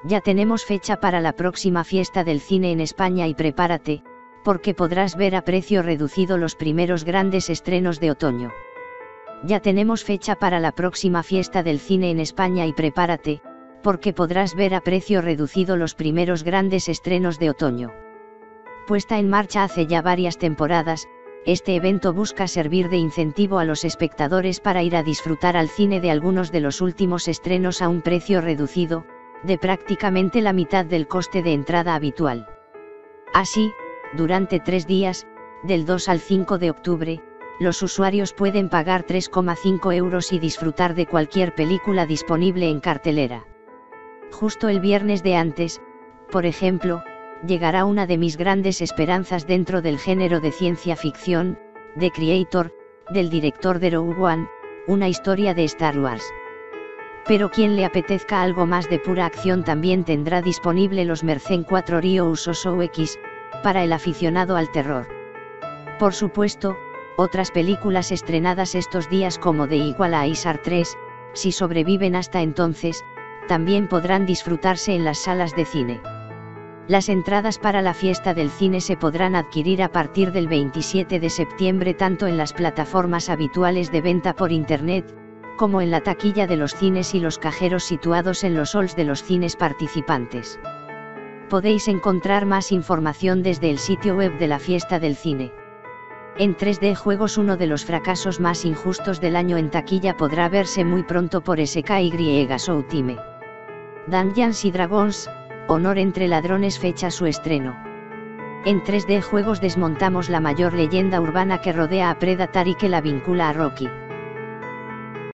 Ya tenemos fecha para la próxima fiesta del cine en España y prepárate, porque podrás ver a precio reducido los primeros grandes estrenos de otoño. Ya tenemos fecha para la próxima fiesta del cine en España y prepárate, porque podrás ver a precio reducido los primeros grandes estrenos de otoño. Puesta en marcha hace ya varias temporadas, este evento busca servir de incentivo a los espectadores para ir a disfrutar al cine de algunos de los últimos estrenos a un precio reducido, de prácticamente la mitad del coste de entrada habitual. Así, durante 3 días, del 2 al 5 de octubre, los usuarios pueden pagar 3,5 € y disfrutar de cualquier película disponible en cartelera. Justo el viernes de antes, por ejemplo, llegará una de mis grandes esperanzas dentro del género de ciencia ficción, The Creator, del director de Rogue One, una historia de Star Wars. Pero quien le apetezca algo más de pura acción también tendrá disponible Los Mercen 4 Rio Usoso X, para el aficionado al terror. Por supuesto, otras películas estrenadas estos días como The Equalizer 3, si sobreviven hasta entonces, también podrán disfrutarse en las salas de cine. Las entradas para la fiesta del cine se podrán adquirir a partir del 27 de septiembre tanto en las plataformas habituales de venta por internet, como en la taquilla de los cines y los cajeros situados en los halls de los cines participantes. Podéis encontrar más información desde el sitio web de la fiesta del cine. En 3D Juegos, uno de los fracasos más injustos del año en taquilla, podrá verse muy pronto por SKY Showtime. Dungeons & Dragons, Honor entre ladrones fecha su estreno. En 3D Juegos desmontamos la mayor leyenda urbana que rodea a Predator y que la vincula a Rocky.